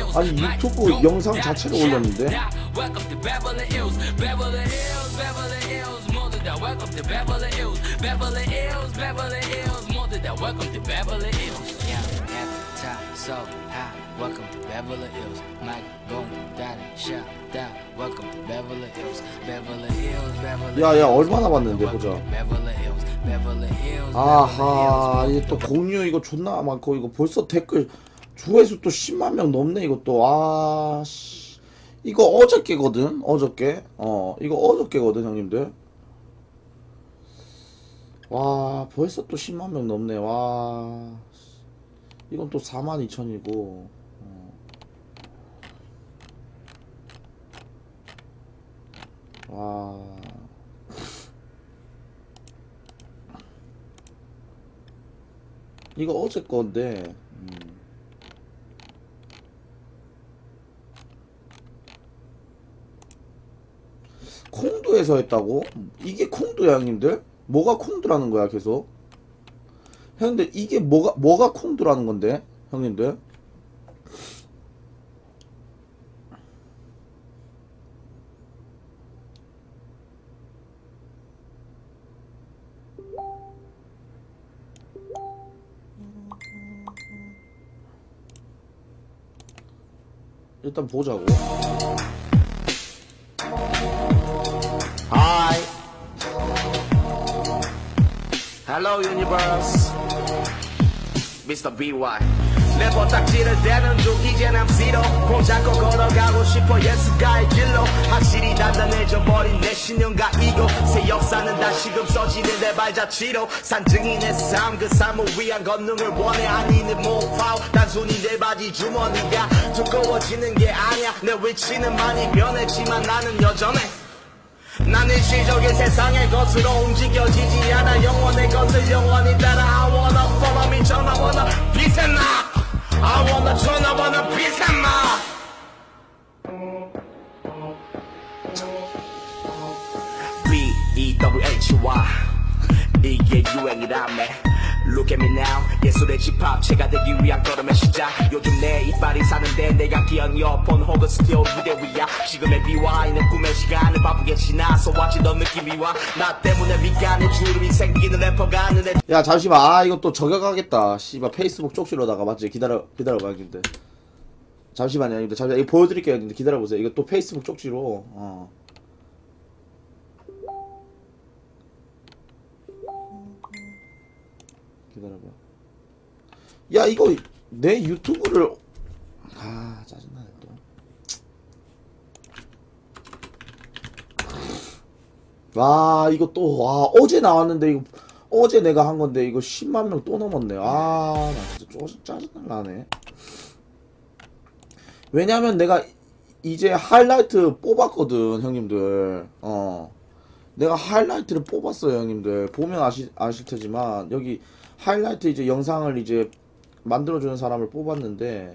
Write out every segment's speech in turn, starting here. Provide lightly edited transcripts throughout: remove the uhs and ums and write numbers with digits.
아니 유튜브 영상 자체를 올렸는데. So high, welcome to Beverly Hills. Mike going down and shout down. Welcome to Beverly Hills. Beverly Hills, Beverly 야야 얼마나 봤는데 보자. Beverly Hills, Beverly Hills. 아하 이게 또 공유 이거 존나 많고 이거 벌써 댓글 조회수 또 10만 명 넘네 이것도. 아씨 이거 어저께거든. 어저께 이거 어저께거든 형님들. 와 벌써 또 10만 명 넘네. 와 이건 또 42,000이고 와 이거 어제 건데 콩두에서 했다고? 이게 콩두야 형님들? 뭐가 콩두라는 거야 계속? 형님들 이게 뭐가 콩두라는 건데 형님들? 일단 보자고. Hi. Hello Universe. Mr. BY. 내 버딱지를 대는 중 이젠 I'm zero. 봉잡고 걸어가고 싶어 예술가의 길로. 확실히 단단해져버린 내 신념과 이고. 새 역사는 다시금 써지는 내 발자취로. 산증인 내 삶 그 삶을 위한 권능을 원해. 아니 내 목파워 단순히 내 바지 주머니가 두꺼워지는 게 아니야. 내 위치는 많이 변했지만 나는 여전해. 난 일시적인 세상의 것으로 움직여지지 않아. 영원의 것을 영원히 따라. I wanna follow me 전화 wanna peace and love. I wanna 전화 wanna peace and love. B-E-W-H-Y 이게 유행이라며. Look at me now. 예술의 집합체가 되기 위한 걸음의 시작. 요즘 내 이빨이 사는데 내가 끼얹 이어폰 혹은 스튜디오 무대 위야. 지금의 BY는 꿈의 시간을 바쁘게 지나서 왔지. 너 느낌이 와. 나 때문에 밑간에 주름이 생기는 래퍼가 아는데. 야 잠시만 아 이거 또 저격하겠다. 씨발 페이스북 쪽지로다가 맞지? 기다려봐 형님들. 잠시만요 형님들. 잠시만 이거 보여드릴게요 형님들. 기다려보세요. 이거 또 페이스북 쪽지로 기다려봐. 야 이거 내 유튜브를 아 짜증나네 또. 와 이거 또 와 어제 나왔는데 이거 어제 내가 한 건데 이거 10만 명 또 넘었네. 아 나 진짜 짜증나네. 왜냐면 내가 이제 하이라이트 뽑았거든 형님들. 내가 하이라이트를 뽑았어요 형님들. 보면 아실 테지만 여기 하이라이트 이제 영상을 이제 만들어주는 사람을 뽑았는데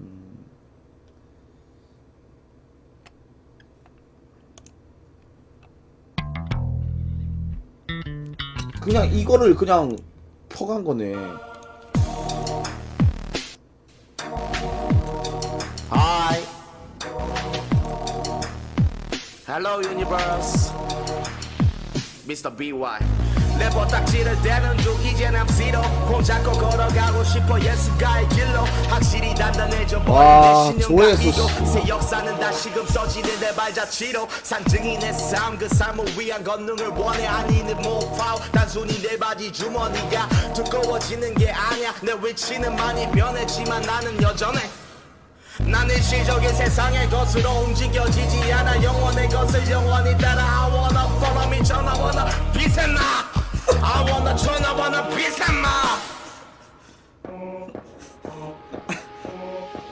그냥 이거를 그냥 퍼간 거네. Hi. Hello Universe. Mr. BY. 내 버딱지를 대는 중 이젠 I'm zero. 봉잡고 걸어가고 싶어 예술가의 길로. 확실히 단단해져버린 내 신념과 이고. 새 역사는 다시금 써지는 내 발자취로. 산증인 내 삶 그 삶을 위한 권능을 원해. 아니 내 목파워 단순히 내 바지 주머니가 두꺼워지는 게 아니야. 내 위치는 많이 변했지만 나는 여전해. 난 일시적인 세상의 것으로 움직여지지 않아. 영원의 것을 영원히 따라. I wanna follow me 전화 wanna peace and love. I wanna 전화 wanna peace and love.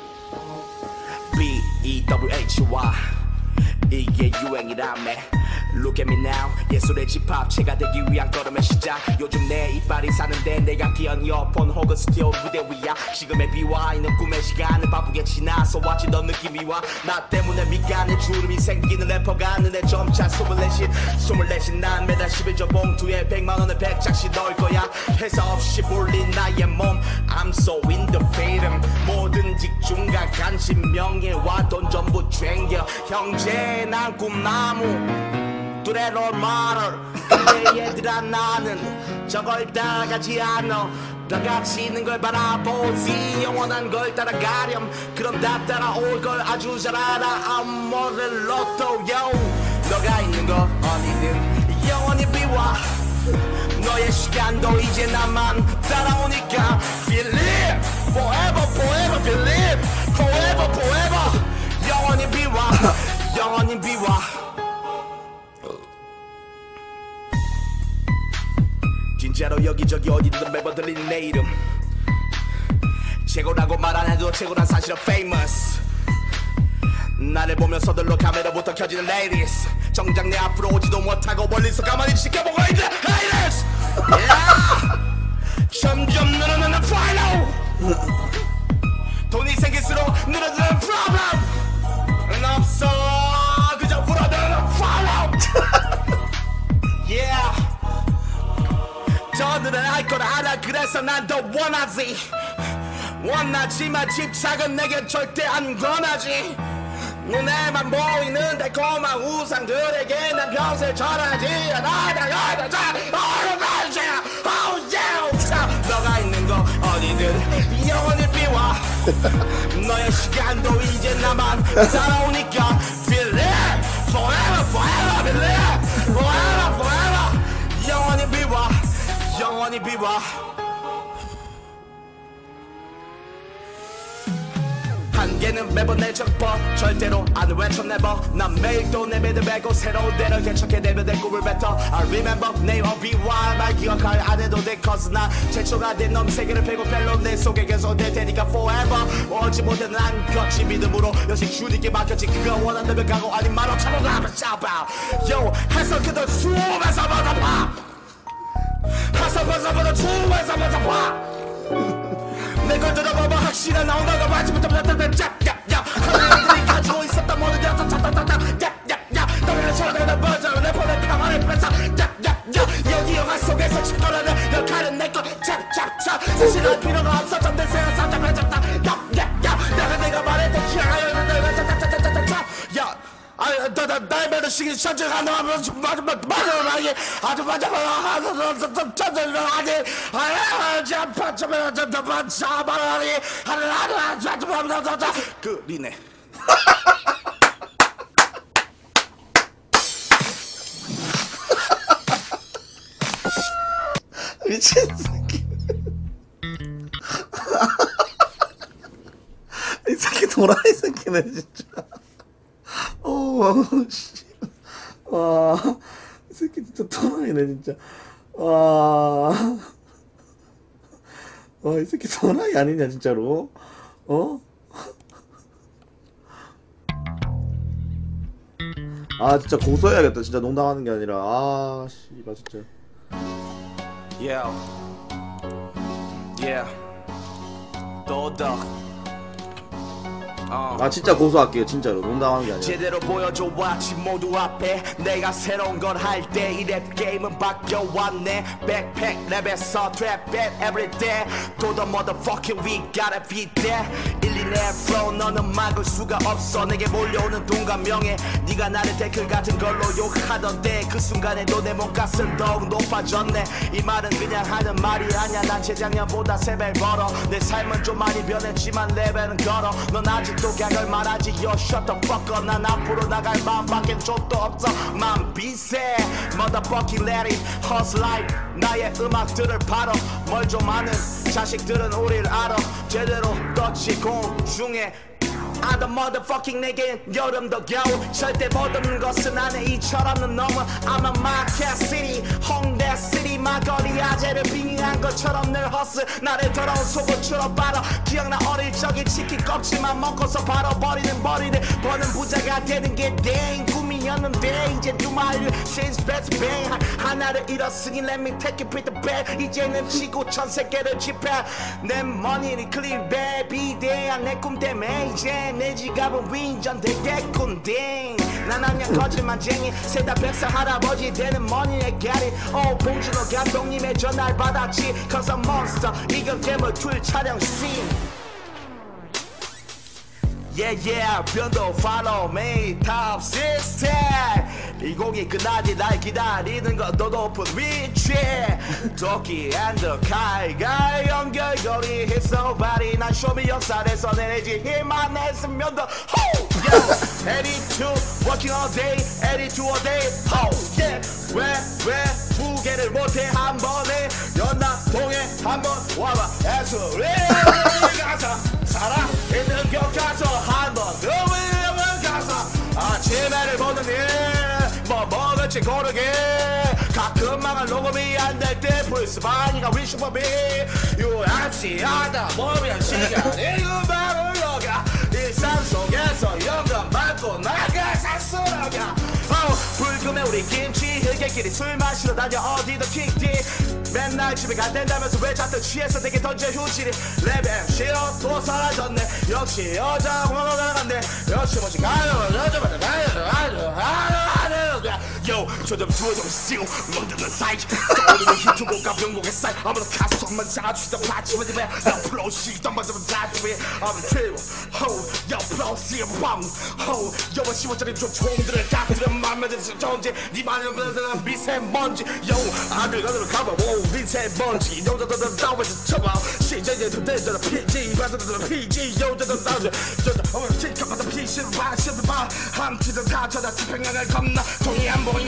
B-E-W-H-Y 이게 유행이라며. Look at me now 예술의 집합체가 되기 위한 걸음의 시작 요즘 내 이빨이 사는데 내가 끼얹 이어폰 혹은 스튜디오 무대 위야 지금의 비와이는 꿈의 시간을 바쁘게 지나서 왔지 넌 느낌이 와 나 때문에 밑간에 주름이 생기는 래퍼가 눈에 점차 24신 난 매달 11조 봉투에 100만원을 100장씩 넣을 거야 회사 없이 몰린 나의 몸 I'm so in the freedom 모든 직중과 관심 명예와 돈 전부 챙겨 형제 난 꿈나무 둘의 롤모델 근데 얘들아 나는 저걸 따라가지 않아 다 같이 있는 걸 바라보지 영원한 걸 따라가렴 그럼 다 따라올 걸 아주 잘 알아 I'm more than lotto yo 너가 있는 거 어디든 영원히 비와 너의 시간도 이제 나만 따라오니까 Believe forever forever believe forever forever 영원히 비와 영원히 비와 진짜로 여기저기 어디든 매번 들리는 내 이름 최고라고 말 안 해도 최고란 사실은 famous 나를 보며 서둘러 카메라부터 켜지는 ladies 정작 내 앞으로 오지도 못하고 멀리서 가만히 지켜보고 있는 haters yeah! 점점 늘어나는 follow 돈이 생길수록 늘어나는 problem 없어 그저 불어드는 follow yeah 저들은 알 걸 알아 그래서 난 더 원하지 원하지만 집착은 내겐 절대 안 권하지 눈에만 보이는 달콤한 우상들에게 난 평생 전하지 너가 있는 거 어디든 영원히 비와 너의 시간도 이제 나만 따라오니까 Believe forever forever believe forever forever 영원히 비와 영원히 비와 한계는 매번 내 적법 절대로 안 외쳐 never 난 매일 또 내 매듭 메고 새로운 데를 개척해 내면 내 꿈을 뱉어 I remember name of BY 날 기억할 안 해도 돼 cause 난 최초가 된 놈 세계를 펴고 별로 내 속에 계속 될 테니까 forever 오지 못해 난 걷지 믿음으로 여신 주님께 맡겼지 그가 원한다면 가고 아닌 말로 참아가면 샤바 Yo 해서 그들 숨에서 받아봐 하사바사바다 추워서부터 봐 내걸 들어봐봐 확실한 나온다고 마지부터 짭짭짭 하늘들이 가지고 있었던 모든 여섯 차타타타 짭짭짭 너를 쳐다보는 버전 내 폰을 평화를 뺏어 짭짭짭 여기 영화 속에서 짓거라는 역할은 내거 짭짭짭 사실은 필요가 없어 전대 세상 상담을 잡다 짭짭짭 내가 말했던 기억하려는 내가 짭짭짭짭짭 야 날 매듭시킨 선택한 놈은 마지막에 아주 마지막에 천천히 그리네 미친 새끼 이 새끼 도라이 새끼네 진짜 씨. 와, 이 새끼 진짜 도라이네, 진짜. 와, 이 새끼 도라이 아니냐, 진짜로? 아, 진짜 고소해야겠다, 진짜 농담하는 게 아니라. 아, 씨발, 진짜. Yeah. Yeah. 도덕. 아 진짜 고소할게요 진짜로 농담하는 게 아니라 제대로 보여줘 왔지 모두 앞에 내가 새로운 걸 할 때 이 랩 게임은 바뀌어왔네 백팩 랩에서 트랩 랩 everyday to the motherfucking we gotta be there 1-2내 flow 너는 막을 수가 없어 내게 몰려오는 돈과 명예 네가 나를 댓글 같은 걸로 욕하던데 그 순간에도 내 몸값은 더욱 높아졌네 이 말은 그냥 하는 말이 아니야 난 재작년보다 3배 벌어 내 삶은 좀 많이 변했지만 레벨은 걸어 넌 아직 또 객을 말하지 yo shut the fuck up 난 앞으로 나갈 마음밖엔 족도 없어 맘 비세 motherfucking let it hustle life 나의 음악들을 팔어 뭘 좀 아는 자식들은 우릴 알아 제대로 떴지 공중에 I'm the motherfucking 내겐 여름도 겨울 절대 못 없는 것은 안에 이처럼은 너무 I'm a market city 홍대 city 막거리 아재를 빙의한 것처럼 늘 허스 나를 더러운 속옷으로 빨아 기억나 어릴 적에 치킨 껍질만 먹고서 바로 버리는 버리는 버는 부자가 되는 게 땡 꿈이 아니었는데 이제 주말을 since best bang 하나를 잃었으니 let me take it with the bag 이제는 치고 천 세계를 집해 내 머니를 clear back 비대한 내 꿈 때문에 이제 내 지갑은 윈전되겠군 난 그냥 거짓말쟁이 세다 백사 할아버지 되는 머니의 가리 봉준호 감독님의 전화를 받았지 Cause I'm monster 이거 괴물 툴 촬영 씬 Yeah yeah 변도 follow me top system 이 곡이 끝나지 날 기다리는 건 더 높은 위치 도끼 앤더 칼과 연결고리 Hit somebody 난 쇼미 역살에서 내리지 힘만 냈으면 더 ho yeah 82 working all day 82 all day ho yeah 왜 두 개를 못해 한 번에 연락통에 한번 와봐 애소리 가서 살아 있는 격 가서 한번 너무 가서 아침에를 보더니 뭐 먹을지 고르게 가끔 망한 녹음이 안 될 때 불스바니가 위슈퍼비 UFC 하다 보면 시간이 금방 흘러가 일상 속에서 영감 받고 나가 사스러가 불금에 우리 김치 흙에끼리 술 마시러 다녀 어디도 킥디 맨날 집에 갈 된다면서 왜 자꾸 취해서 내게 던져 휴지리 랩 MC로 또 사라졌네 역시 여자 번호가 나갔네 역시 뭐지 가요 여자마다 가요 요 저좀 두어 좀 steal 런던은 사이즈 떠오르는 히트곡과 병곡의 사이 아무도 가슴만 자주시던 파치만 입에 나 플로우시 덤버서면 다주에 아무도 트리워 호야 플로우시의 밤호 여번 10원짜리 좀 총들을 깍들은 맘에 드는 존재 네 말을 듣는 미세먼지 요 아들 가들어 가봐 오 미세먼지 여자들은 나와서 쳐봐 시전에 도대전 PG 받아들은 PG 여자들은 나오죠 여자 어머니 칠카마다 피시를 봐 시를 봐 함치든 다 쳐다 태평양을 건너 종이 안 보이냐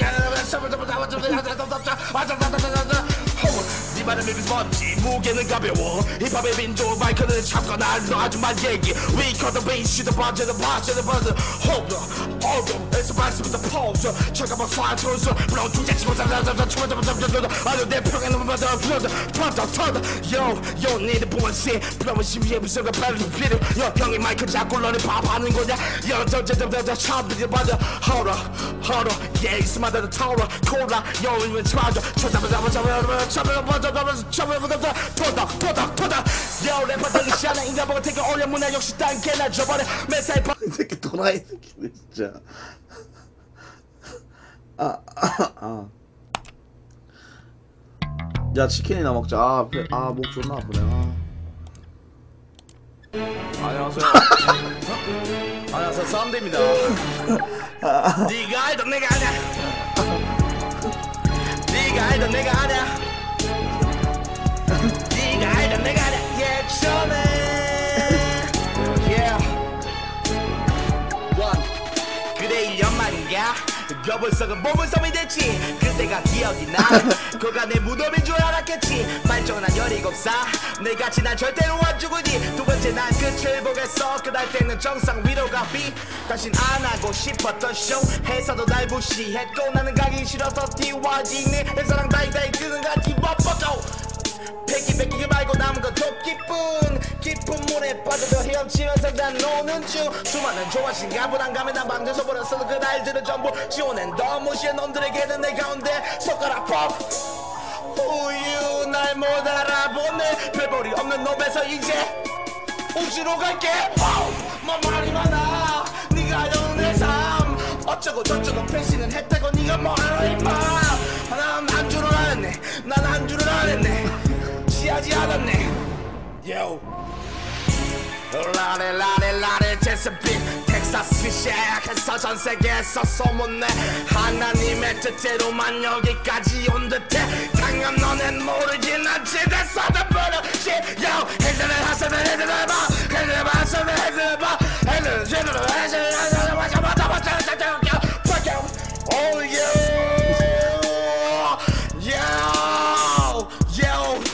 네 말은 미세먼지 무게는 가벼워 힙합의 민족 마이크는 잡고 날 놔주만 얘기 We call the bass 시도 버즈는 버즈는 버즈 hold up 에서 말씀부터 포즈 철가방 swat로서 브라운 중재 치고 잡잡잡잡 아주 내 평에는 맞아 터져 Yo need a bullshit 브라운 심리에 무슨 발을 필요 형이 마이크 잡고 너네 밥하는 거냐 저저저저 샤브리 맞아 hold up yeah 이스마다 타오라 콜라 이면 찾아 토닥 Yo 래퍼 되기 시작하는 인간보고 되게 어려운 문화 역시 딴 개나 줘버려 매사에 이 새끼 도라이 새끼네 진짜. 야 치킨이나 먹자. 목 존나 아프네. 안녕하세요. 안녕하세요. 쌈대입니다. 네가 알던 내가 아냐. 네가 알던 내가 아냐. 네가 알던 내가 아냐. 예전에. Yeah. One. 그래 1년 만인가. gö불석은 보물섬이 됐지 그때가 기억이 나 그가 내 무덤인 줄 알았겠지 말정은 한 17살 내같이 난 절대로 안 죽으니 두 번째 난 끝을 보겠어 그날 때는 정상 위로가 비 다신 안 하고 싶었던 쇼 회사도 날 무시했고 나는 가기 싫어서 띄워지니 회사랑 다이다이 뜨는 가 뒤엎어져 뺏기게 말고 남은 건 깊은 물에 빠져도 헤엄치면서 난 노는 중 수많은 조화신가 불안감에 난 방에서 버렸어 그날들은 전부 지워낸 더 무시한 놈들에게는 내 가운데 손가락 법 우유 날 못 알아보네 별볼이 없는 놈에서 이제 우주로 갈게 뭐 말이 많아 네가 알던 내 삶 어쩌고 저쩌고 배신은 했다고 네가 뭐하러 임마 난 안 줄을 알았네 난 안 줄을 알았네 하지 않았네 Yo 라레 제스핀 텍사스 시작해서 전 세계에서 소문내 하나님의 뜻대로만 여기까지 온 듯해 당연 너넨 모르지 난 집에서 다 버릇이 Yo 헤드를 하세면 헤드를 봐 헤드를 봐 하세면 헤드를 봐 헤드를 제대로 헤드를 맞아 Fuck you Oh Yo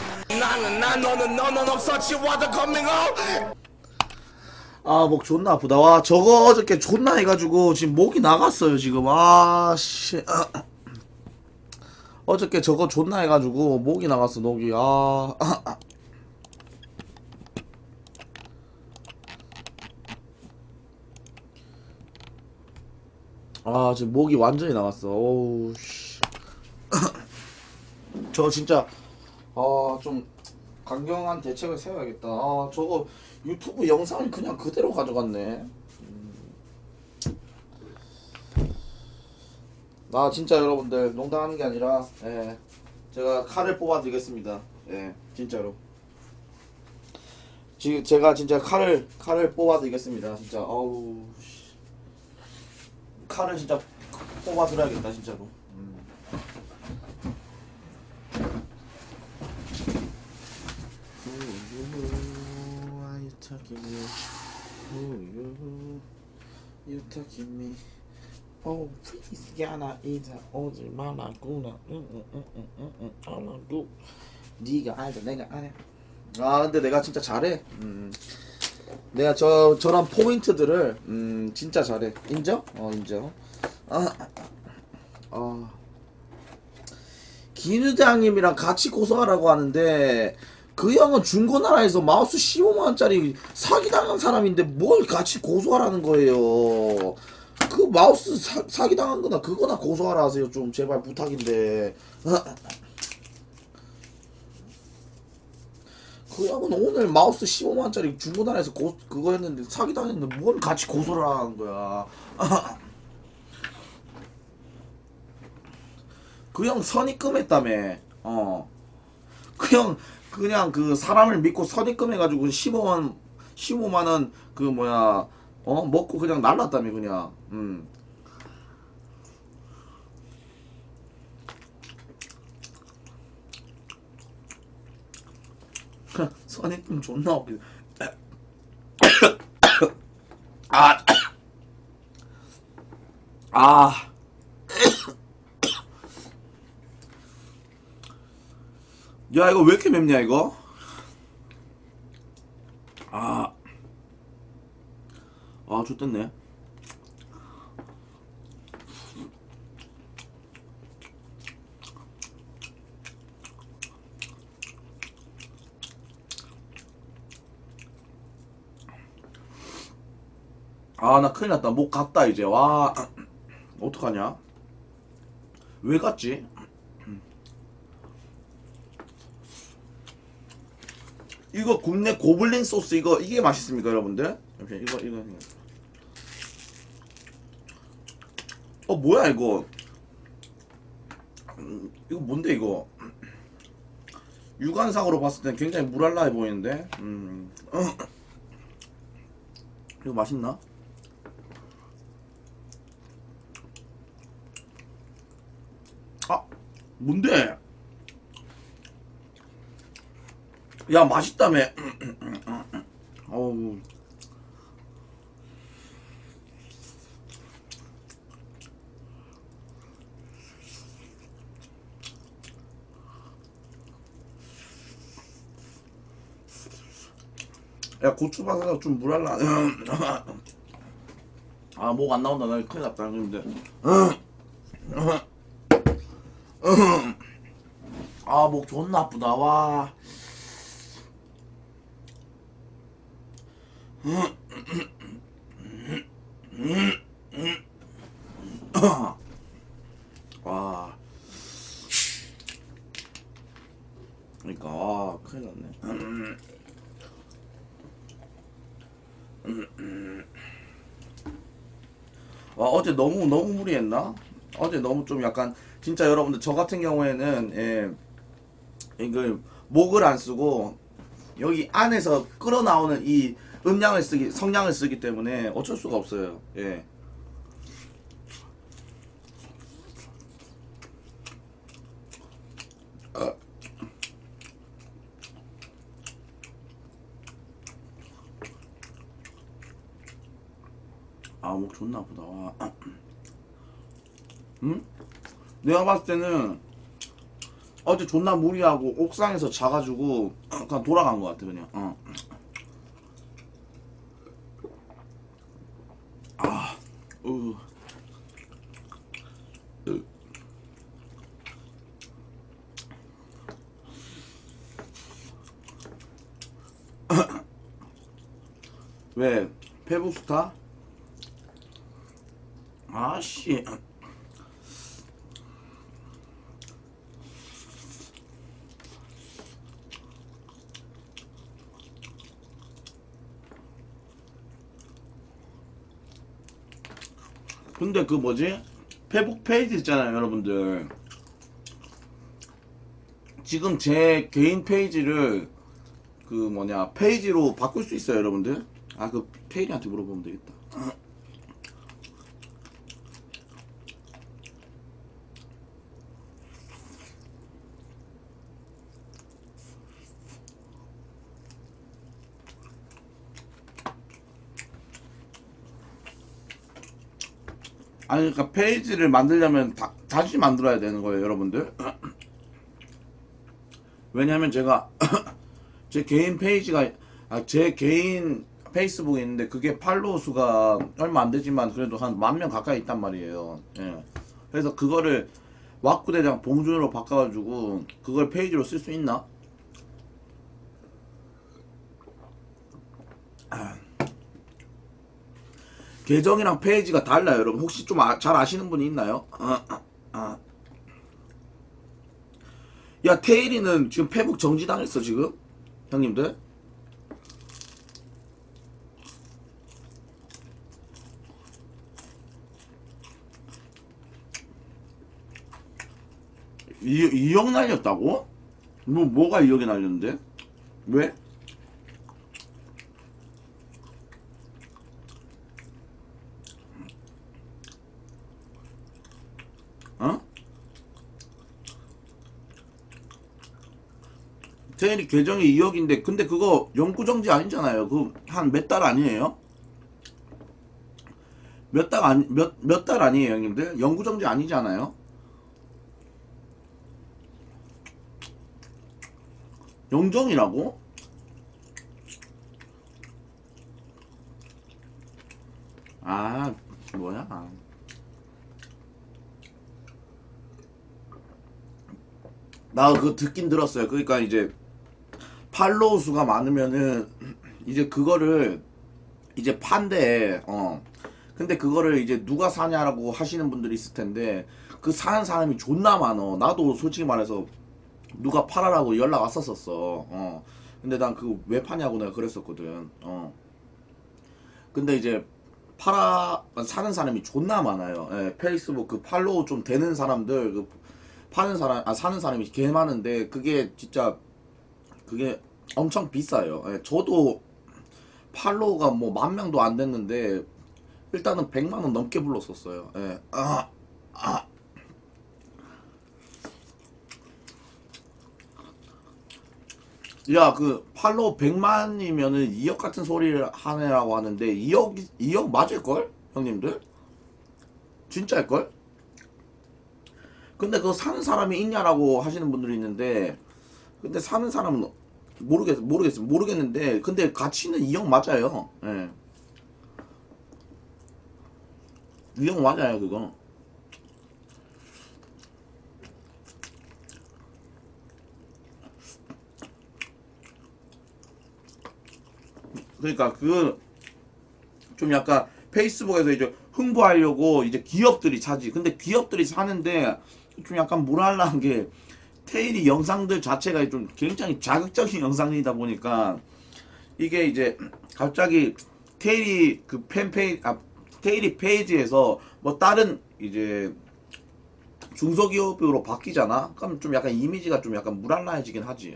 너는 없었지 what the coming out 목 존나 아프다. 와 저거 어저께 존나 해가지고 지금 목이 나갔어요 지금. 씨 어저께 저거 존나 해가지고 목이 나갔어 목이. 아, 지금 목이 완전히 나갔어. 어우, 씨. 저 진짜, 좀, 강경한 대책을 세워야겠다. 저거 유튜브 영상을 그냥 그대로 가져갔네. 나 진짜 여러분들 농담하는 게 아니라, 예, 제가 칼을 뽑아드리겠습니다. 예, 진짜로. 지금 제가 진짜 칼을 뽑아드리겠습니다. 진짜, 어우, 씨. 칼을 진짜 뽑아드려야겠다, 진짜로. Who are you talking me? Who you talking me? Oh, please, 야나 이제 오지 말라구나. 알아도 네가 알자, 내가 아냐. 근데 내가 진짜 잘해. 내가 저런 포인트들을 진짜 잘해. 인정? 인정. 김유장님이랑 같이 고소하라고 하는데 그 형은 중고나라에서 마우스 15만원짜리 사기당한 사람인데 뭘 같이 고소하라는 거예요. 그 마우스 사기당한 거나 그거나 고소하라 하세요. 좀 제발 부탁인데. 그 형은 오늘 마우스 15만원짜리 중고나라에서 그거 했는데 사기당했는데 뭘 같이 고소를 하는 거야. 그 형 선입금했다며. 그 형 그냥 그 사람을 믿고 선입금해가지고 15만원 그 뭐야 먹고 그냥 날랐다며 그냥. 선입금 존나 웃기네. 야, 이거 왜 이렇게 맵냐 이거? 좋댔네. 나 큰일 났다. 목 갔다 이제. 와, 어떡하냐? 왜 갔지? 이거 굽네 고블린 소스 이게 맛있습니까 여러분들? 잠시만 이거 뭐야 이거? 이거 뭔데 이거? 육안상으로 봤을 땐 굉장히 무랄라해 보이는데. 이거 맛있나? 뭔데? 야, 맛있다며. 어우. 야, 고추바사가 좀 물알라. 목 안 나온다. 나 큰일 났다. 근데. 목 존나 아프다. 와. 와. 그러니까 큰일 났네. 어제 너무 무리했나? 어제 너무 좀 약간 진짜 여러분들 저 같은 경우에는 이거 목을 안 쓰고 여기 안에서 끌어나오는 이 성냥을 쓰기 때문에 어쩔 수가 없어요. 예. 목 존나 아프다. 와. 내가 봤을 때는 어제 존나 무리하고 옥상에서 자가지고 그냥 돌아간 것 같아 그냥. 왜? 페북스타? 아씨. 근데 그 뭐지? 페북 페이지 있잖아요, 여러분들. 지금 제 개인 페이지를 그 뭐냐 페이지로 바꿀 수 있어요, 여러분들. 아, 그 페이지한테 물어보면 되겠다. 아니, 그러니까 페이지를 만들려면 다시 만들어야 되는 거예요, 여러분들. 왜냐면 제가 제 개인 페이지가 제 개인 페이스북에 있는데 그게 팔로우 수가 얼마 안 되지만 그래도 한 10,000명 가까이 있단 말이에요. 예. 그래서 그거를 왁구대장 봉준으로 바꿔가지고 그걸 페이지로 쓸 수 있나? 계정이랑 페이지가 달라요, 여러분. 혹시 좀 잘 아시는 분이 있나요? 야, 테일이는 지금 페북 정지당했어, 지금? 형님들? 이억 날렸다고? 뭐가 2억이 날렸는데? 왜? 어? 테일이 계정이 2억인데 근데 그거 영구정지 아니잖아요. 그 한 몇 달 아니에요? 몇 달 아니에요, 형님들? 영구정지 아니잖아요? 영정이라고? 아, 뭐야? 나 그거 듣긴 들었어요. 그러니까 이제 팔로우 수가 많으면은 이제 그거를 이제 판대. 근데 그거를 이제 누가 사냐라고 하시는 분들이 있을 텐데 그 사는 사람이 존나 많어. 나도 솔직히 말해서 누가 팔아라고 연락 왔었었어. 근데 난 그거 왜 파냐고 내가 그랬었거든. 근데 이제 사는 사람이 존나 많아요. 예, 페이스북 그 팔로우 좀 되는 사람들 그 사는 사람이 개 많은데 그게 진짜 그게 엄청 비싸요. 예, 저도 팔로우가 뭐 10,000명도 안 됐는데 일단은 100만원 넘게 불렀었어요. 예. 야, 그 팔로우 100만이면은 2억 같은 소리를 하네라고 하는데 2억 맞을걸? 형님들? 진짜일걸? 근데 그거 사는 사람이 있냐라고 하시는 분들이 있는데 근데 사는 사람은 모르겠는데 근데 가치는 2억 맞아요. 예. 2억 맞아요, 그거. 그러니까 그 좀 약간 페이스북에서 이제 홍보하려고 이제 기업들이 사지. 근데 기업들이 사는데 좀 약간 무랄라한 게 테일이 영상들 자체가 좀 굉장히 자극적인 영상이다 보니까 이게 이제 갑자기 테일이 그 테일이 페이지에서 뭐 다른 이제 중소기업으로 바뀌잖아. 그럼 좀 약간 이미지가 좀 약간 무랄라해지긴 하지.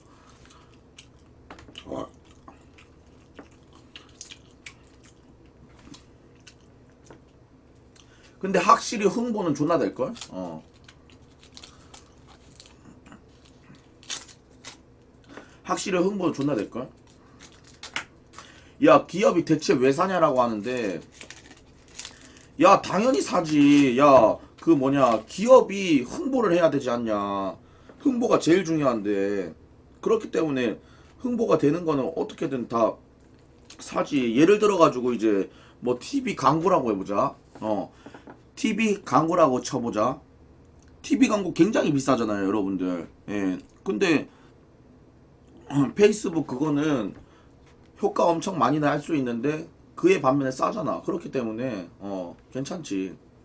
근데 확실히 홍보는 존나 될걸? 확실히 홍보는 존나 될걸? 야, 기업이 대체 왜 사냐라고 하는데 야, 당연히 사지. 야, 그 뭐냐 기업이 홍보를 해야 되지 않냐. 홍보가 제일 중요한데 그렇기 때문에 홍보가 되는 거는 어떻게든 다 사지. 예를 들어 가지고 이제 뭐 TV 광고라고 해보자. TV 광고라고 쳐보자. TV 광고 굉장히 비싸잖아요, 여러분들. 예. 근데 페이스북 그거는 효과 엄청 많이 날 수 있는데 그에 반면에 싸잖아. 그렇기 때문에 괜찮지.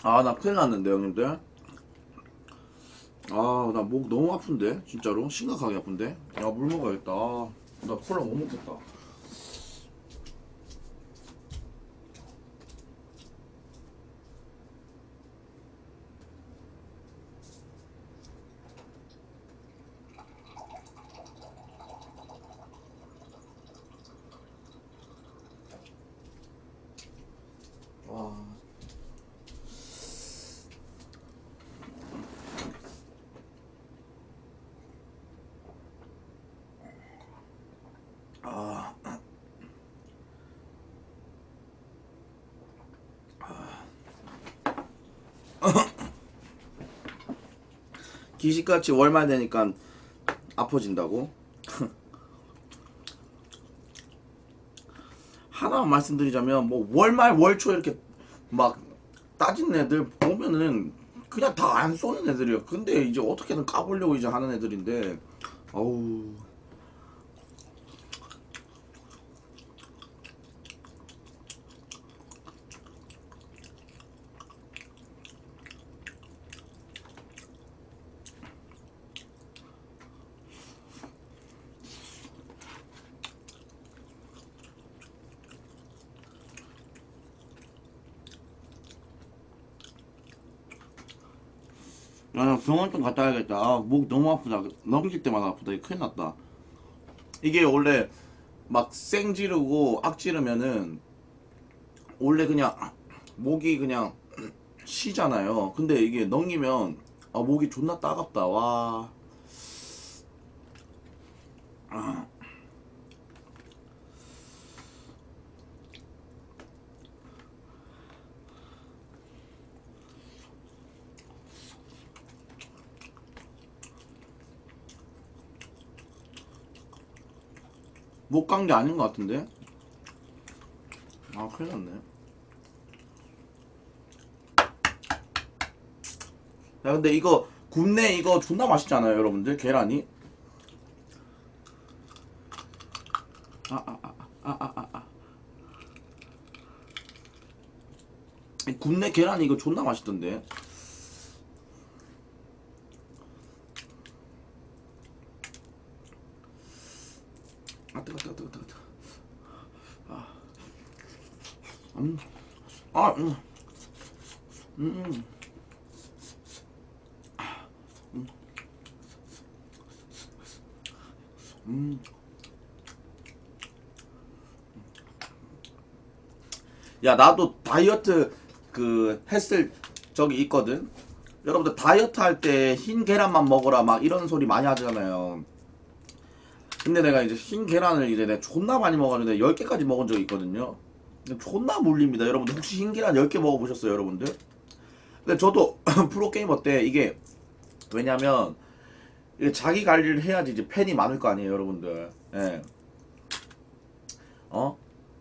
아, 나 큰일 났는데, 형님들. 아, 나 목 너무 아픈데? 진짜로? 심각하게 아픈데? 야, 물 먹어야겠다. 아, 나 콜라 못 먹겠다. 와. 아. 기식같이 월말 되니까 아파진다고? 하나만 말씀드리자면 뭐 월말 월초 이렇게 막 따진 애들 보면은 그냥 다 안 쏘는 애들이야. 근데 이제 어떻게든 까보려고 이제 하는 애들인데 어우. 아, 병원 좀 갔다 와야겠다. 아, 목 너무 아프다. 넘길 때마다 아프다. 이거 큰일 났다. 이게 원래 막 생 지르고 악 지르면은 원래 그냥 목이 그냥 쉬잖아요. 근데 이게 넘기면 아, 목이 존나 따갑다. 와. 아. 못 간 게 아닌 것 같은데? 아, 큰일 났네. 야, 근데 이거 굽네 이거 존나 맛있잖아요, 여러분들. 계란이. 이 굽네 계란이 이거 존나 맛있던데. 아, 뜨거. 아. 아, 야, 나도 다이어트 그 했을 적이 있거든. 여러분들 다이어트 할 때 흰 계란만 먹어라 막 이런 소리 많이 하잖아요. 근데 내가 이제 흰 계란을 이제 내가 존나 많이 먹었는데 10개까지 먹은 적이 있거든요. 존나 물립니다. 여러분들 혹시 흰 계란 10개 먹어보셨어요, 여러분들? 근데 저도 프로게이머 때 이게 왜냐면 이게 자기 관리를 해야지 이제 팬이 많을 거 아니에요, 여러분들. 예. 어?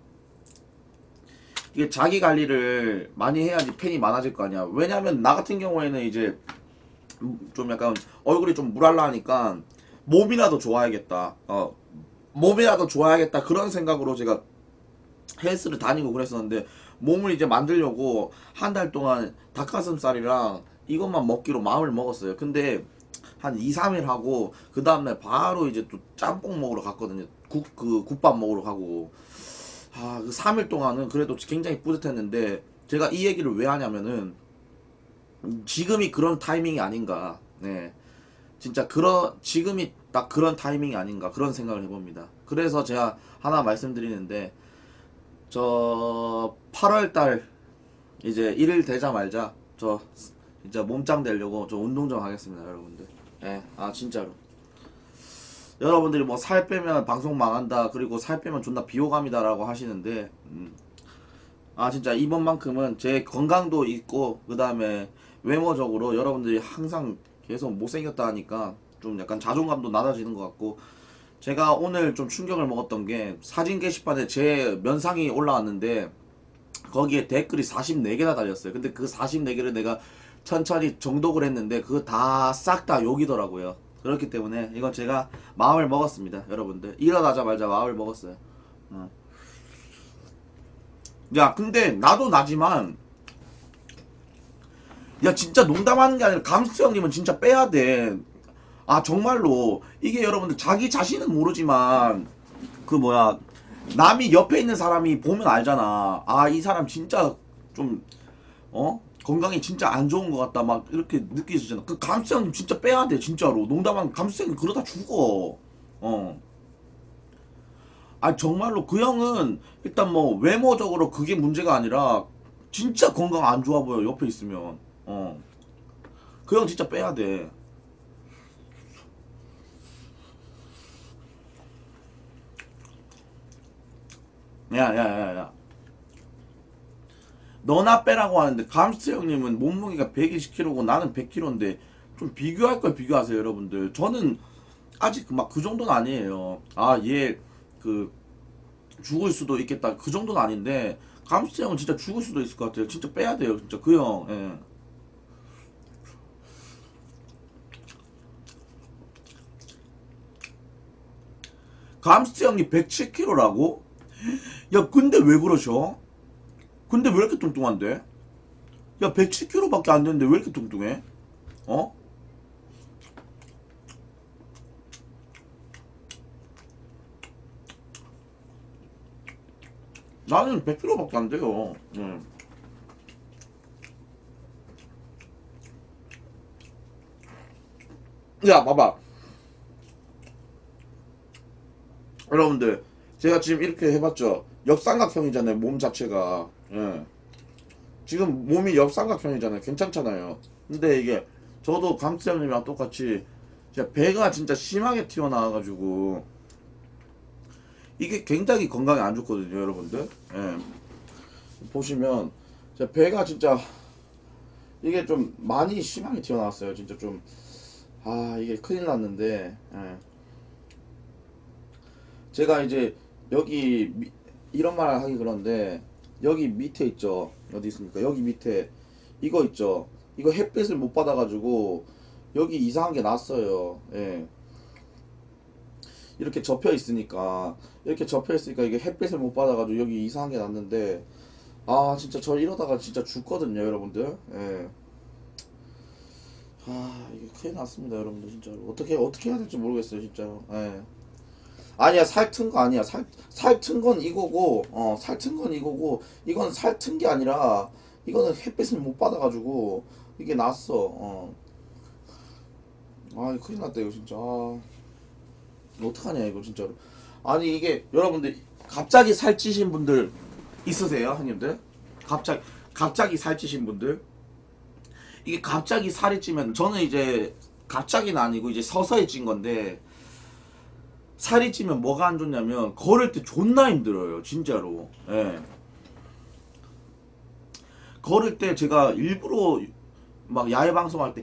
이게 자기 관리를 많이 해야지 팬이 많아질 거 아니야. 왜냐면 나 같은 경우에는 이제 좀 약간 얼굴이 좀 물알라하니까 몸이라도 좋아야겠다. 몸이라도 좋아야겠다. 그런 생각으로 제가 헬스를 다니고 그랬었는데 몸을 이제 만들려고 한 달 동안 닭가슴살이랑 이것만 먹기로 마음을 먹었어요. 근데 한 2, 3일 하고 그 다음날 바로 이제 또 짬뽕 먹으러 갔거든요. 국밥 먹으러 가고. 아, 그 3일 동안은 그래도 굉장히 뿌듯했는데 제가 이 얘기를 왜 하냐면은 지금이 그런 타이밍이 아닌가. 네. 진짜 지금이 딱 그런 타이밍이 아닌가 그런 생각을 해봅니다. 그래서 제가 하나 말씀드리는데 저 8월달 이제 1일 되자마자 저 진짜 몸짱 되려고 저 운동 좀 하겠습니다, 여러분들. 예, 아 진짜로. 여러분들이 뭐 살 빼면 방송 망한다, 그리고 살 빼면 존나 비호감이다라고 하시는데, 아 진짜 이번만큼은 제 건강도 있고 그 다음에 외모적으로 여러분들이 항상 계속 못생겼다 하니까 좀 약간 자존감도 낮아지는 것 같고, 제가 오늘 좀 충격을 먹었던 게 사진 게시판에 제 면상이 올라왔는데 거기에 댓글이 44개나 달렸어요. 근데 그 44개를 내가 천천히 정독을 했는데 그거 다 싹 다 욕이더라고요. 그렇기 때문에 이건 제가 마음을 먹었습니다, 여러분들. 일어나자마자 마음을 먹었어요. 야, 근데 나도 나지만 야 진짜 농담하는 게 아니라 감스 형님은 진짜 빼야 돼. 아 정말로 이게 여러분들 자기 자신은 모르지만 그 뭐야 남이 옆에 있는 사람이 보면 알잖아. 아 이 사람 진짜 좀 건강이 진짜 안 좋은 것 같다 막 이렇게 느끼시잖아. 그 감스 형님 진짜 빼야 돼 진짜로. 농담하는 감스 형님 그러다 죽어. 아 정말로 그 형은 일단 뭐 외모적으로 그게 문제가 아니라 진짜 건강 안 좋아 보여 옆에 있으면. 그 형 진짜 빼야 돼. 야. 너나 빼라고 하는데 감스트 형님은 몸무게가 120kg고 나는 100kg인데 좀 비교할 걸 비교하세요 여러분들. 저는 아직 막 그 정도는 아니에요. 아 얘 그 죽을 수도 있겠다 그 정도는 아닌데 감스트 형은 진짜 죽을 수도 있을 것 같아요. 진짜 빼야 돼요 진짜 그 형. 예. 감스트 형이 107kg라고? 야 근데 왜 그러셔? 근데 왜 이렇게 뚱뚱한데? 야 107kg밖에 안 되는데 왜 이렇게 뚱뚱해? 나는 100kg밖에 안 돼요. 야 봐봐 여러분들 제가 지금 이렇게 해봤죠. 역삼각형이잖아요 몸 자체가. 예. 지금 몸이 역삼각형이잖아요. 괜찮잖아요. 근데 이게 저도 감스 형님이랑 똑같이 진짜 배가 진짜 심하게 튀어나와가지고 이게 굉장히 건강에 안 좋거든요 여러분들. 예. 보시면 제 배가 진짜 이게 좀 많이 심하게 튀어나왔어요. 진짜 좀 아 이게 큰일 났는데. 예. 제가 이제 여기 이런 말 하기 그런데 여기 밑에 있죠. 어디 있습니까? 여기 밑에 이거 있죠. 이거 햇빛을 못 받아가지고 여기 이상한 게 났어요. 예. 이렇게 접혀 있으니까 이게 햇빛을 못 받아가지고 여기 이상한 게 났는데 아 진짜 저 이러다가 진짜 죽거든요 여러분들. 예. 아 이게 큰일 났습니다 여러분들 진짜로. 어떻게 해야 될지 모르겠어요 진짜로. 예. 아니야 살 튼 거 아니야. 살 튼 건 이거고 살 튼 건 이거고 이건 살 튼 게 아니라 이거는 햇빛을 못 받아가지고 이게 났어. 아 큰일 났다 이거 진짜. 아, 어떡하냐 이거 진짜로. 아니 이게 여러분들 갑자기 살찌신 분들 있으세요 형님들? 갑자기 살찌신 분들 이게 갑자기 살이 찌면 저는 이제 갑자기는 아니고 이제 서서히 찐 건데 살이 찌면 뭐가 안 좋냐면 걸을 때 존나 힘들어요 진짜로. 예. 걸을 때 제가 일부러 막 야외 방송할 때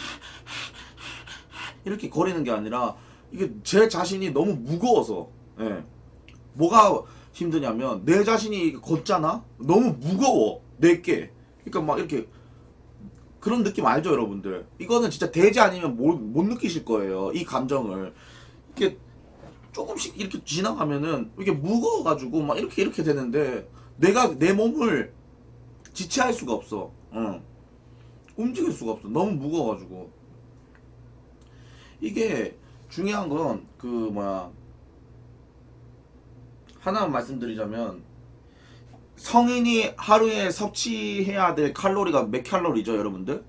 이렇게 거리는 게 아니라 이게 제 자신이 너무 무거워서. 예. 뭐가 힘드냐면 내 자신이 걷잖아 너무 무거워 내게. 그러니까 막 이렇게 그런 느낌 알죠 여러분들? 이거는 진짜 대지 아니면 못 느끼실 거예요 이 감정을. 이렇게 조금씩 이렇게 지나가면은 이게 무거워가지고 막 이렇게 되는데 내가 내 몸을 지체할 수가 없어. 움직일 수가 없어. 너무 무거워가지고. 이게 중요한 건 그 뭐야 하나만 말씀드리자면 성인이 하루에 섭취해야 될 칼로리가 몇 칼로리죠 여러분들?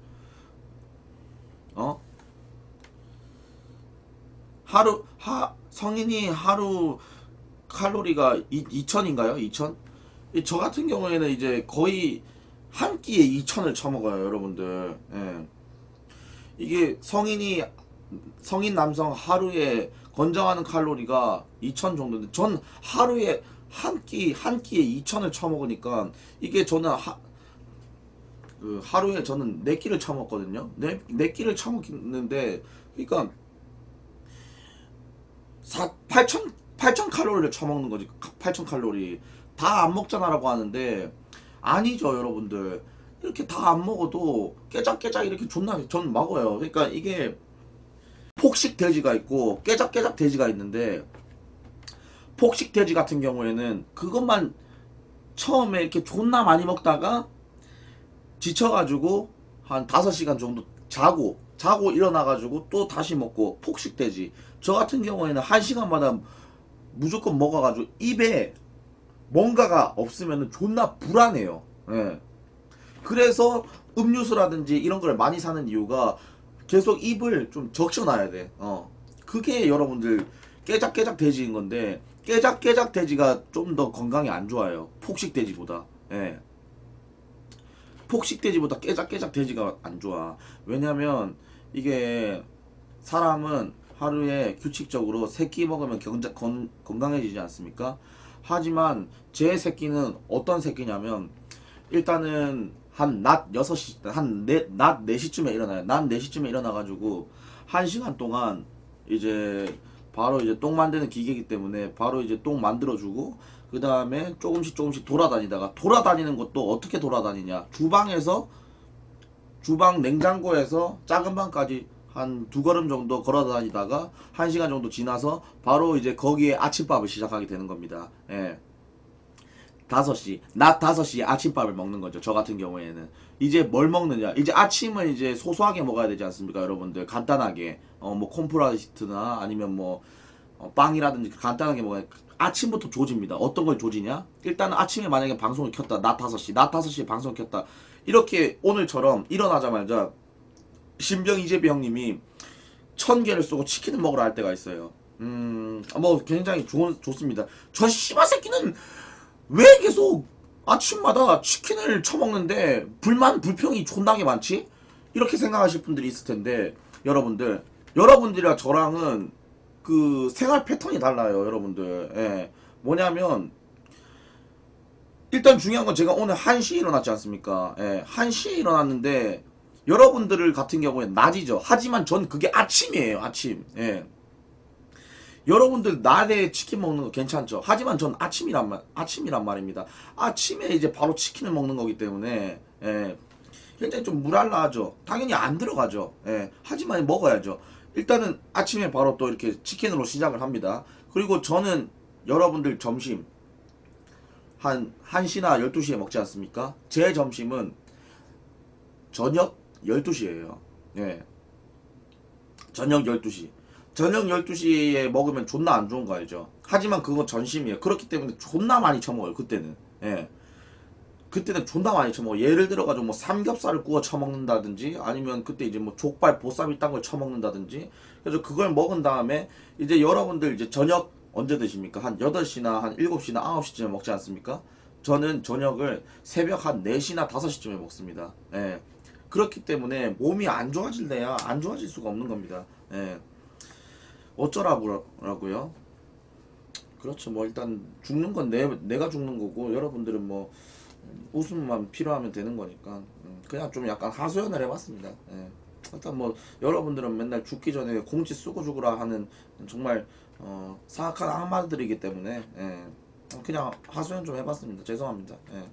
성인이 하루 칼로리가 2000인가요? 2000? 저 같은 경우에는 이제 거의 한 끼에 2000을 처먹어요 여러분들. 예. 이게 성인 남성 하루에 권장하는 칼로리가 2000 정도인데 전 하루에 한 끼에 2000을 처먹으니까 이게 저는 하루에 저는 4끼를 처먹거든요. 4끼를 처먹는데 그러니까 8,000 칼로리를 처먹는 거지. 8,000 칼로리 다 안 먹잖아라고 하는데 아니죠 여러분들. 이렇게 다 안 먹어도 깨작깨작 이렇게 존나 전 먹어요. 그러니까 이게 폭식 돼지가 있고 깨작깨작 돼지가 있는데 폭식 돼지 같은 경우에는 그것만 처음에 이렇게 존나 많이 먹다가 지쳐가지고 한 5시간 정도 자고 일어나가지고 또 다시 먹고 폭식돼지. 저 같은 경우에는 1시간마다 무조건 먹어가지고 입에 뭔가가 없으면 존나 불안해요. 예. 그래서 음료수라든지 이런 걸 많이 사는 이유가 계속 입을 좀 적셔놔야 돼. 그게 여러분들 깨작깨작 돼지인 건데, 깨작깨작 돼지가 좀 더 건강에 안 좋아요. 폭식 돼지보다. 예. 폭식 돼지보다 깨작깨작 돼지가 안 좋아. 왜냐면 이게 사람은 하루에 규칙적으로 3끼 먹으면 건강해지지 않습니까? 하지만 제 새끼는 어떤 새끼냐면, 일단은 한 낮 6시, 낮 4시쯤에 일어나요. 낮 4시쯤에 일어나가지고 1시간 동안 이제 바로 이제 똥 만드는 기계이기 때문에 바로 이제 똥 만들어주고, 그 다음에 조금씩 돌아다니는 것도 어떻게 돌아다니냐. 주방 냉장고에서 작은 방까지 한 2걸음 정도 걸어다니다가 1시간 정도 지나서 바로 이제 거기에 아침밥을 시작하게 되는 겁니다. 예. 5시, 낮 5시에 아침밥을 먹는 거죠. 저 같은 경우에는. 이제 뭘 먹느냐. 이제 아침은 이제 소소하게 먹어야 되지 않습니까, 여러분들? 간단하게. 뭐, 콤프라이스트나 아니면 뭐, 빵이라든지 간단하게 먹어야 돼. 아침부터 조집니다. 어떤 걸 조지냐? 일단은 아침에 만약에 방송을 켰다. 낮 5시에 방송을 켰다. 이렇게 오늘처럼 일어나자마자 신병 이재비 형님이 1000개를 쏘고 치킨을 먹으러 할 때가 있어요. 뭐, 굉장히 좋습니다. 저 씨발 새끼는 왜 계속 아침마다 치킨을 처먹는데 불평이 존나게 많지? 이렇게 생각하실 분들이 있을 텐데, 여러분들이랑 저랑은 그 생활 패턴이 달라요, 여러분들. 예. 뭐냐면, 일단 중요한 건 제가 오늘 1시에 일어났지 않습니까? 예. 1시에 일어났는데, 여러분들 같은 경우에 낮이죠. 하지만 전 그게 아침이에요, 아침. 예. 여러분들 낮에 치킨 먹는 거 괜찮죠? 하지만 전 아침이란 말입니다. 아침에 이제 바로 치킨을 먹는 거기 때문에, 예. 굉장히 좀 무랄라하죠. 당연히 안 들어가죠. 예. 하지만 먹어야죠. 일단은 아침에 바로 또 이렇게 치킨으로 시작을 합니다. 그리고 저는 여러분들 점심 한 1시나 12시에 먹지 않습니까? 제 점심은 저녁 12시예요. 예. 저녁 12시. 저녁 12시에 먹으면 존나 안 좋은 거 알죠? 하지만 그건 전심이에요. 그렇기 때문에 존나 많이 처먹어요, 그때는. 예. 그때는 존나 많이 처먹어. 예를 들어가지고 뭐 삼겹살을 구워 처먹는다든지, 아니면 그때 이제 뭐 족발, 보쌈 딴 걸 처먹는다든지. 그래서 그걸 먹은 다음에 이제 여러분들 이제 저녁 언제 드십니까? 한 8시나 한 7시나 9시쯤에 먹지 않습니까? 저는 저녁을 새벽 한 4시나 5시쯤에 먹습니다. 예. 그렇기 때문에 몸이 안 좋아질래야 안 좋아질 수가 없는 겁니다. 예. 어쩌라고요? 그렇죠. 뭐 일단 죽는 건 내가 죽는 거고, 여러분들은 뭐 웃음만 필요하면 되는 거니까 그냥 좀 약간 하소연을 해봤습니다. 예. 일단 뭐 여러분들은 맨날 죽기 전에 공지 쓰고 죽으라 하는 정말 사악한 악마들이기 때문에, 예. 그냥 하소연 좀 해봤습니다. 죄송합니다. 예.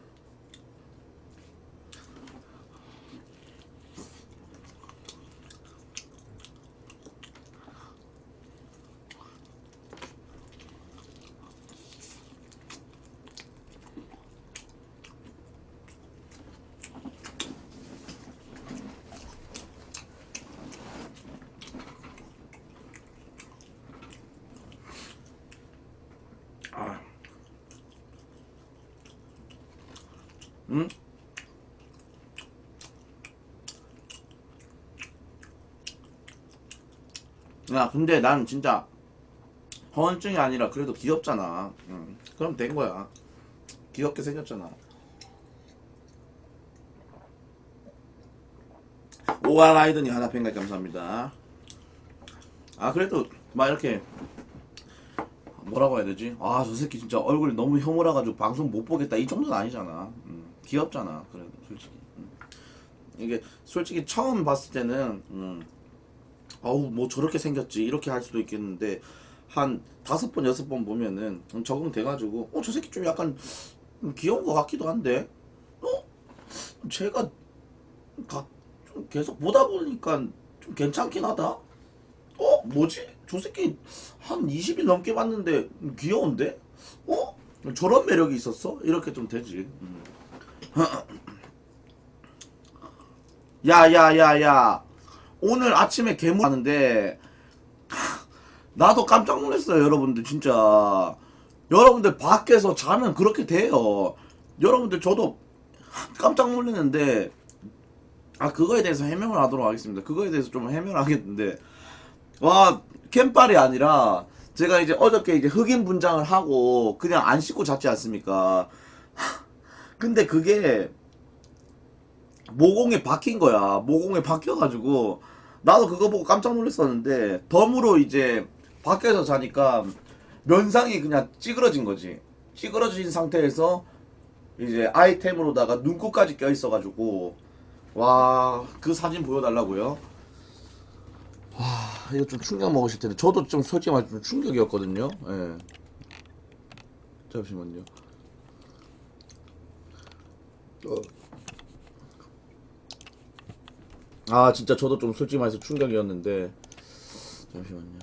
응? 야, 근데 난 진짜 허언증이 아니라 그래도 귀엽잖아. 응. 그럼 된 거야. 귀엽게 생겼잖아. 오아라이드니 하나 팬가 감사합니다. 아, 그래도 막 이렇게 뭐라고 해야 되지? 아, 저 새끼 진짜 얼굴 너무 혐오라가지고 방송 못 보겠다, 이 정도는 아니잖아. 귀엽잖아. 그래도 솔직히. 이게 솔직히 처음 봤을 때는 어우 뭐 저렇게 생겼지 이렇게 할 수도 있겠는데, 한 5번 6번 보면은 적응돼가지고 저 새끼 좀 약간 귀여운 것 같기도 한데, 제가 좀 계속 보다 보니까 좀 괜찮긴 하다. 뭐지? 저 새끼 한 20일 넘게 봤는데 귀여운데? 저런 매력이 있었어? 이렇게 좀 되지. 야야야야, 오늘 아침에 개물 하는데 나도 깜짝 놀랐어요 여러분들. 진짜 여러분들 밖에서 자면 그렇게 돼요 여러분들. 저도 깜짝 놀랐는데, 그거에 대해서 해명을 하도록 하겠습니다. 그거에 대해서 좀 해명을 하겠는데, 와, 캠빨이 아니라 제가 이제 어저께 이제 흑인 분장을 하고 그냥 안 씻고 잤지 않습니까? 근데 그게 모공에 박힌 거야. 모공에 박혀가지고 나도 그거 보고 깜짝 놀랐었는데, 덤으로 이제 밖에서 자니까 면상이 그냥 찌그러진 거지. 찌그러진 상태에서 이제 아이템으로다가 눈곱까지 껴있어가지고, 와, 그 사진 보여달라고요? 와, 이거 좀 충격 먹으실 텐데. 저도 좀 솔직히 말해 좀 충격이었거든요. 예. 잠시만요. 진짜 저도 좀 솔직히 말해서 충격이었는데. 잠시만요.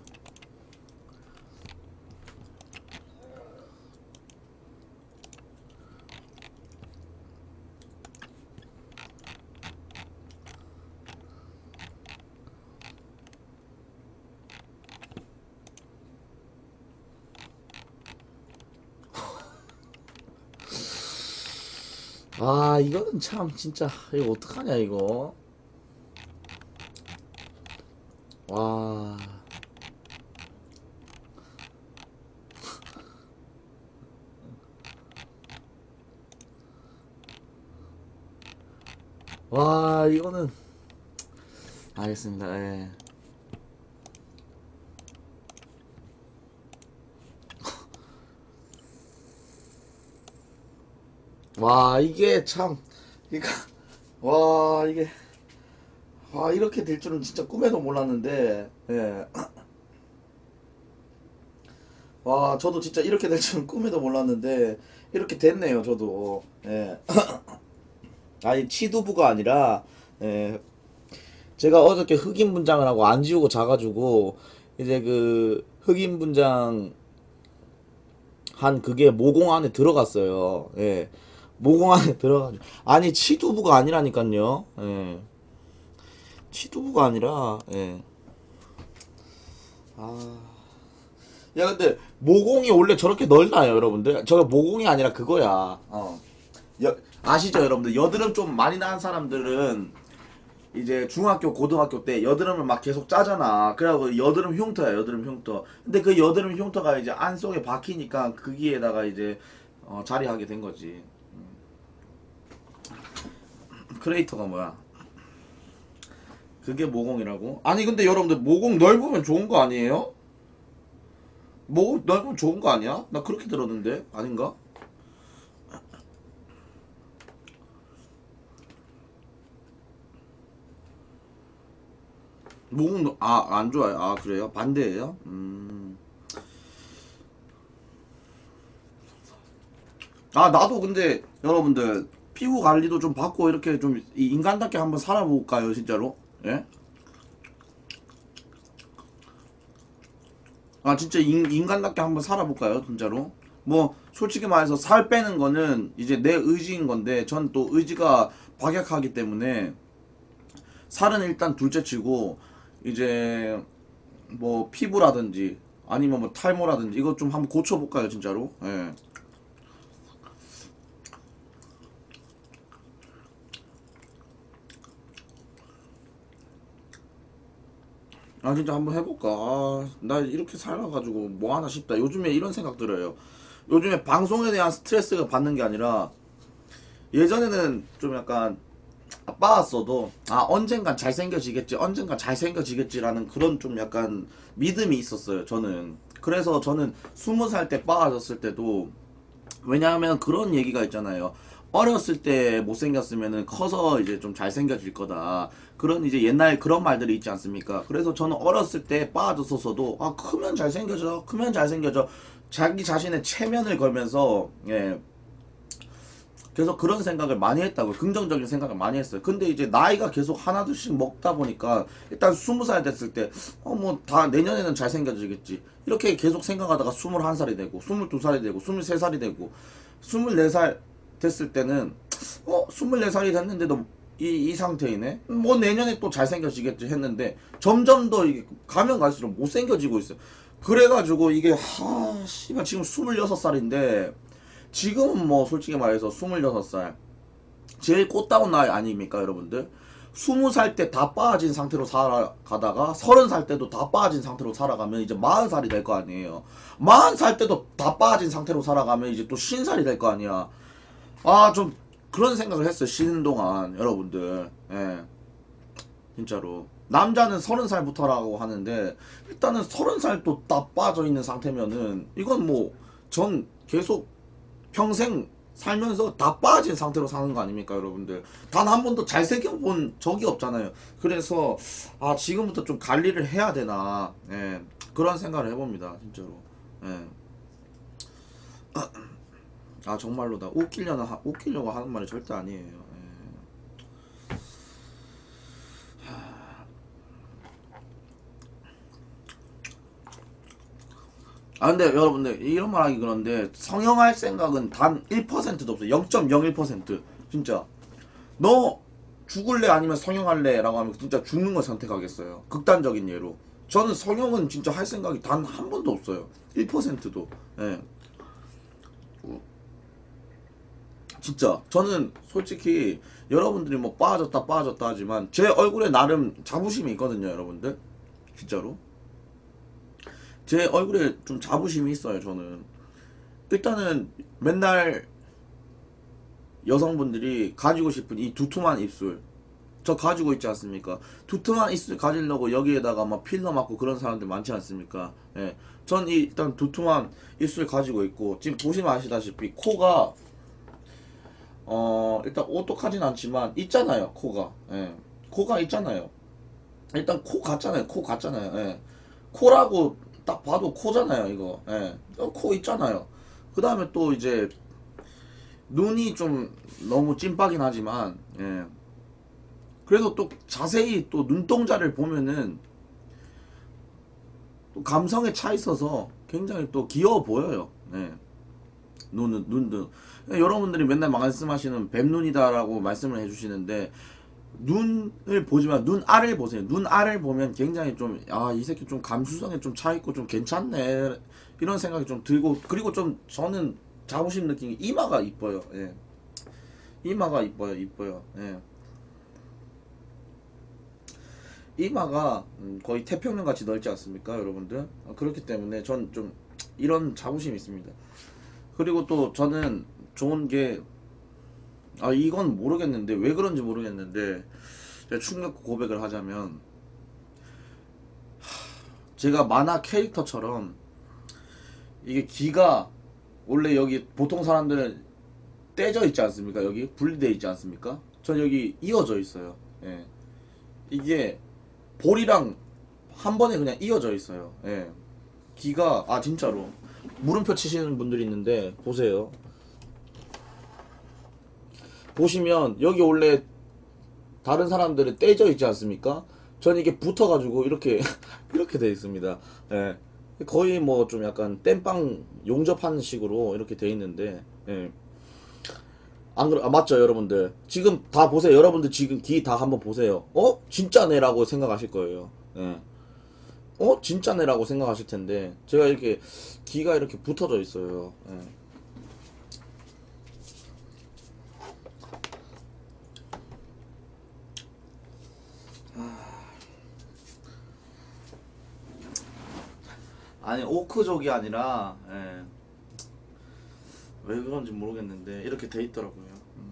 이거는 참 진짜 이거 어떡하냐 이거. 와. 와, 이거는 알겠습니다. 예. 와, 이게 참, 이거, 와, 이게, 와, 이렇게 될 줄은 진짜 꿈에도 몰랐는데, 예. 와, 저도 진짜 이렇게 될 줄은 꿈에도 몰랐는데, 이렇게 됐네요, 저도. 예. 아니, 치두부가 아니라, 예. 제가 어저께 흑인 분장을 하고 안 지우고 자가지고, 이제 그, 흑인 분장 한 그게 모공 안에 들어갔어요. 예. 모공 안에 들어가지고. 아니, 치두부가 아니라니까요. 예. 치두부가 아니라, 예. 야, 근데, 모공이 원래 저렇게 넓나요, 여러분들? 저거 모공이 아니라 그거야. 아시죠, 여러분들? 여드름 좀 많이 난 사람들은, 이제 중학교, 고등학교 때 여드름을 막 계속 짜잖아. 그래갖고 여드름 흉터야, 여드름 흉터. 근데 그 여드름 흉터가 이제 안 속에 박히니까 거기에다가 이제, 자리하게 된 거지. 크레이터가 뭐야? 그게 모공이라고? 아니 근데 여러분들 모공 넓으면 좋은 거 아니에요? 모공 넓으면 좋은 거 아니야? 나 그렇게 들었는데 아닌가? 모공 안 좋아요. 그래요? 반대예요? 나도 근데 여러분들 피부 관리도 좀 받고 이렇게 좀 인간답게 한번 살아볼까요, 진짜로? 예? 진짜 인간답게 한번 살아볼까요, 진짜로? 뭐 솔직히 말해서 살 빼는 거는 이제 내 의지인 건데, 전 또 의지가 박약하기 때문에 살은 일단 둘째치고, 이제 뭐 피부라든지 아니면 뭐 탈모라든지 이거 좀 한번 고쳐볼까요, 진짜로? 예. 진짜 한번 해볼까? 나 이렇게 살아가지고 뭐 하나 싶다. 요즘에 이런 생각 들어요. 요즘에 방송에 대한 스트레스가 받는 게 아니라, 예전에는 좀 약간 빠았어도 언젠간 잘생겨지겠지, 언젠간 잘생겨지겠지라는 그런 좀 약간 믿음이 있었어요, 저는. 그래서 저는 20살 때 빠아졌을 때도, 왜냐하면 그런 얘기가 있잖아요. 어렸을 때 못생겼으면은 커서 이제 좀 잘생겨질 거다. 그런 이제 옛날 그런 말들이 있지 않습니까? 그래서 저는 어렸을 때 빠졌었어도, 크면 잘생겨져, 크면 잘생겨져. 자기 자신의 체면을 걸면서, 예. 그래서 그런 생각을 많이 했다고요. 긍정적인 생각을 많이 했어요. 근데 이제 나이가 계속 하나둘씩 먹다 보니까, 일단 20살 됐을 때, 뭐 다 내년에는 잘생겨지겠지, 이렇게 계속 생각하다가 21살이 되고, 22살이 되고, 23살이 되고, 24살 됐을 때는 24살이 됐는데도 이 상태이네. 뭐 내년에 또 잘생겨지겠지 했는데 점점 더 이게 가면 갈수록 못생겨지고 있어요. 그래가지고 이게 씨발 지금 26살인데 지금은 뭐 솔직히 말해서 26살 제일 꽃다운 나이 아닙니까 여러분들? 20살 때 다 빠진 상태로 살아가다가 30살 때도 다 빠진 상태로 살아가면 이제 40살이 될 거 아니에요. 40살 때도 다 빠진 상태로 살아가면 이제 또 50살이 될 거 아니야. 좀 그런 생각을 했어요. 쉬는 동안 여러분들. 예. 진짜로 남자는 30살부터라고 하는데 일단은 30살도 다 빠져있는 상태면은 이건 뭐 전 계속 평생 살면서 다 빠진 상태로 사는 거 아닙니까 여러분들. 단 한 번도 잘생겨 본 적이 없잖아요. 그래서 지금부터 좀 관리를 해야 되나, 예, 그런 생각을 해봅니다 진짜로. 예. 정말로 나 웃기려고 하는 말이 절대 아니에요. 예. 근데 여러분들 이런 말 하기 그런데 성형할 생각은 단 1%도 없어요. 0.01%. 진짜 너 죽을래 아니면 성형할래 라고 하면 진짜 죽는 걸 선택하겠어요. 극단적인 예로 저는 성형은 진짜 할 생각이 단 한 번도 없어요. 1%도. 예. 진짜 저는 솔직히 여러분들이 뭐 빠졌다 하지만 제 얼굴에 나름 자부심이 있거든요 여러분들. 진짜로 제 얼굴에 좀 자부심이 있어요. 저는 일단은 맨날 여성분들이 가지고 싶은 이 두툼한 입술 저 가지고 있지 않습니까? 두툼한 입술 가지려고 여기에다가 막 필러 맞고 그런 사람들 많지 않습니까? 예. 전 일단 두툼한 입술 가지고 있고 지금 보시면 아시다시피 코가 일단 오똑하진 않지만 있잖아요. 코가. 예. 코가 있잖아요. 일단 코 같잖아요. 예. 코라고 딱 봐도 코잖아요 이거. 예. 코 있잖아요. 그 다음에 또 이제 눈이 좀 너무 찐빠긴 하지만, 예, 그래도 또 자세히 또 눈동자를 보면은 또 감성에 차 있어서 굉장히 또 귀여워 보여요. 예. 눈도 여러분들이 맨날 말씀하시는 뱀눈이다라고 말씀을 해주시는데 눈을 보지만 눈 알을 보세요. 눈 알을 보면 굉장히 좀 이 새끼 좀 감수성에 좀 차 있고 좀 괜찮네 이런 생각이 좀 들고, 그리고 좀 저는 자부심 느낀 게 이마가 이뻐요. 예. 이마가 이뻐요. 예. 이마가 거의 태평양 같이 넓지 않습니까 여러분들? 그렇기 때문에 전 좀 이런 자부심이 있습니다. 그리고 또 저는 좋은 게 이건 모르겠는데 왜 그런지 모르겠는데 제가 충격 고백을 하자면 제가 만화 캐릭터처럼 이게 귀가 원래 여기 보통 사람들은 떼져 있지 않습니까? 여기 분리되어 있지 않습니까? 전 여기 이어져 있어요. 예. 이게 볼이랑 한 번에 그냥 이어져 있어요. 예. 귀가 진짜로 물음표 치시는 분들이 있는데 보세요. 보시면 여기 원래 다른 사람들은 떼져 있지 않습니까? 전 이게 붙어가지고 이렇게 이렇게 되어 있습니다. 예. 거의 뭐 좀 약간 땜빵 용접하는 식으로 이렇게 되어 있는데, 예. 맞죠 여러분들? 지금 다 보세요. 여러분들 지금 귀 다 한번 보세요. 진짜네 라고 생각하실 거예요. 예. 진짜네 라고 생각하실 텐데 제가 이렇게 귀가 이렇게 붙어져 있어요. 예. 아니 오크족이 아니라, 예, 왜 그런지 모르겠는데 이렇게 돼 있더라고요.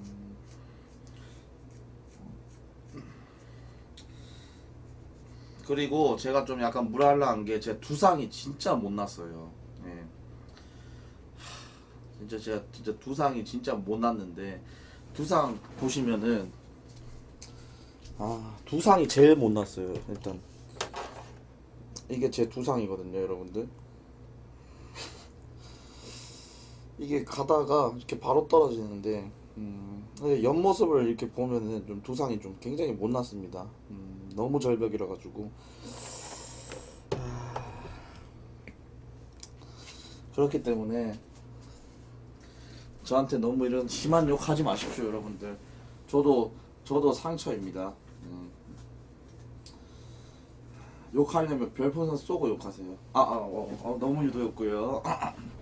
그리고 제가 좀 약간 무랄라한 게 제 두상이 진짜 못났어요. 예. 진짜 제가 진짜 두상이 진짜 못났는데 두상 보시면은 두상이 제일 못났어요. 일단 이게 제 두상이거든요 여러분들. 이게 가다가 이렇게 바로 떨어지는데 옆모습을 이렇게 보면은 좀 두상이 좀 굉장히 못났습니다. 너무 절벽이라 가지고 그렇기 때문에 저한테 너무 이런 심한 욕 하지 마십시오 여러분들. 저도 저도 상처입니다. 욕하려면 별풍선 쏘고 욕하세요. 너무 유도였고요.